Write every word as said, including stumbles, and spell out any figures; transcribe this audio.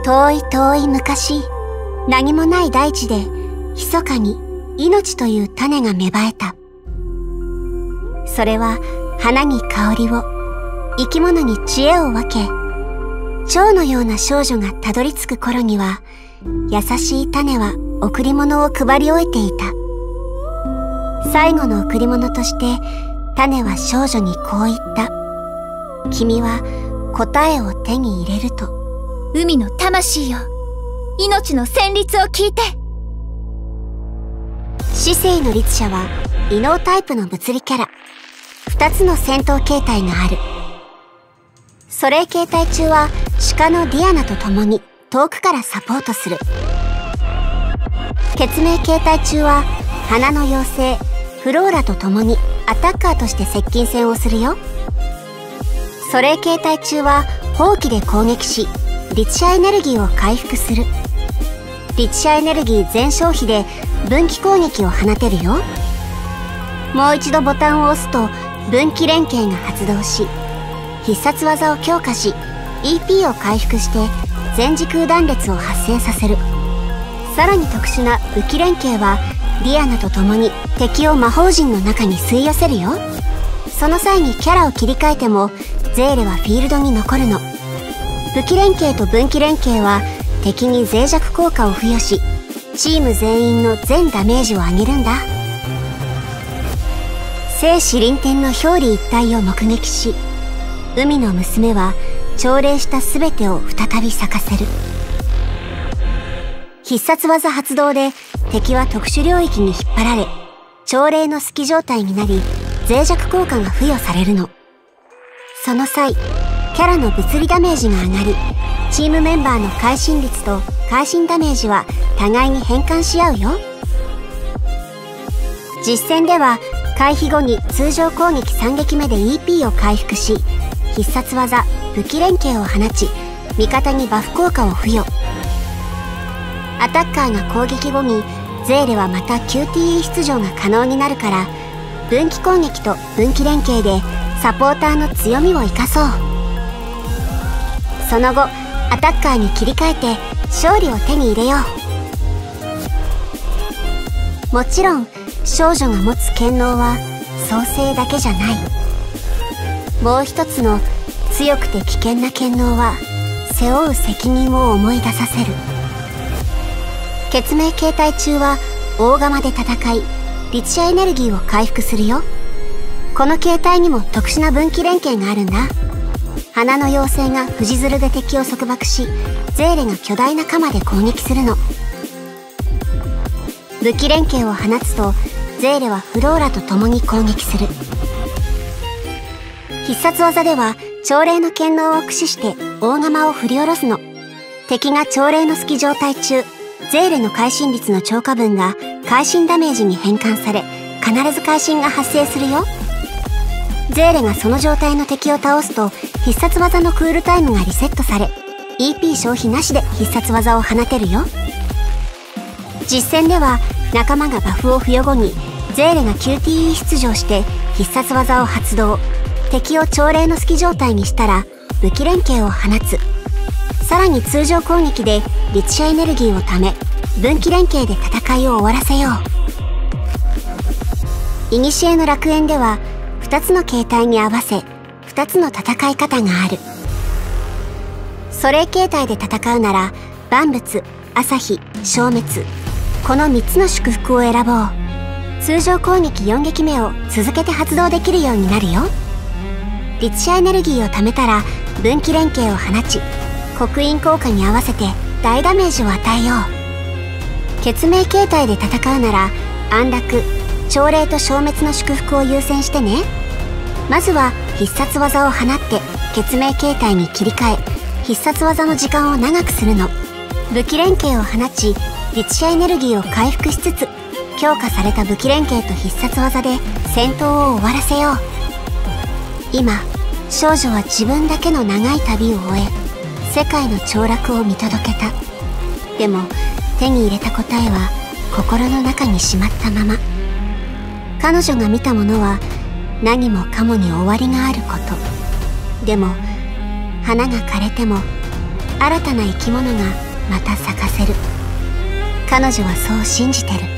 遠い遠い昔、何もない大地で密かに命という種が芽生えた。それは花に香りを、生き物に知恵を分け、蝶のような少女がたどり着く頃には、優しい種は贈り物を配り終えていた。最後の贈り物として、種は少女にこう言った。君は答えを手に入れると。 海の魂よ、命の旋律を聞いて。 至聖の律者は異能タイプの物理キャラ。二つの戦闘形態がある。ソレイ形態中は鹿のディアナと共に遠くからサポートする。血明形態中は花の妖精フローラと共にアタッカーとして接近戦をするよ。ソレイ形態中は砲器で攻撃し、リチャエネルギーを回復する。リチャエネルギー全消費で分岐攻撃を放てるよ。もう一度ボタンを押すと分岐連携が発動し、必殺技を強化し イーピー を回復して全時空断裂を発生させる。さらに特殊な武器連携はディアナと共に敵を魔法陣の中に吸い寄せるよ。その際にキャラを切り替えてもゼーレはフィールドに残るの。武器連携と分岐連携は敵に脆弱効果を付与し、チーム全員の全ダメージを上げるんだ。聖子臨天の表裏一体を目撃し、海の娘は朝礼した全てを再び咲かせる。必殺技発動で敵は特殊領域に引っ張られ、朝礼の隙状態になり、脆弱効果が付与されるの。その際、キャラの物理ダメージが上がり、チームメンバーの会心率と会心ダメージは互いに変換し合うよ。実戦では回避後に通常攻撃さん撃目で イーピー を回復し、必殺技武器連携を放ち、味方にバフ効果を付与。アタッカーが攻撃後にゼーレはまた キューティーイー 出場が可能になるから、分岐攻撃と分岐連携でサポーターの強みを生かそう。その後アタッカーに切り替えて勝利を手に入れよう。もちろん少女が持つ権能は創世だけじゃない。もう一つの強くて危険な権能は背負う責任を思い出させる。血明形態中は大釜で戦い、リチャエネルギーを回復するよ。この形態にも特殊な分岐連携があるんだ。花の妖精が藤づるで敵を束縛し、ゼーレが巨大な鎌で攻撃するの。武器連携を放つとゼーレはフローラと共に攻撃する。必殺技では朝礼の権能を駆使して大釜を振り下ろすの。敵が朝礼の隙状態中、ゼーレの会心率の超過分が会心ダメージに変換され、必ず会心が発生するよ。ゼーレがその状態の敵を倒すと必殺技のクールタイムがリセットされ、 イーピー 消費なしで必殺技を放てるよ。実戦では仲間がバフを付与後にゼーレが キューティーイー 出場して必殺技を発動。敵を朝礼の隙状態にしたら武器連携を放つ。さらに通常攻撃でリチャエネルギーをため、分岐連携で戦いを終わらせよう。古の楽園ではふたつの形態に合わせふたつの戦い方がある。ソレイ形態で戦うなら万物、朝日、消滅、このみっつの祝福を選ぼう。通常攻撃よん撃目を続けて発動できるようになるよ。リチャエネルギーを貯めたら分岐連携を放ち、刻印効果に合わせて大ダメージを与えよう。血明形態で戦うなら安楽、朝礼と消滅の祝福を優先してね。まずは必殺技を放って血明形態に切り替え、必殺技の時間を長くするの。武器連携を放ち、リチャエネルギーを回復しつつ、強化された武器連携と必殺技で戦闘を終わらせよう。今少女は自分だけの長い旅を終え、世界の凋落を見届けた。でも手に入れた答えは心の中にしまったまま。彼女が見たものは何もかもに終わりがあること。でも花が枯れても新たな生き物がまた咲かせる。彼女はそう信じてる。